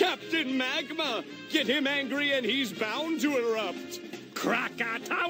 Captain Magma! Get him angry and he's bound to erupt! Krakatoa!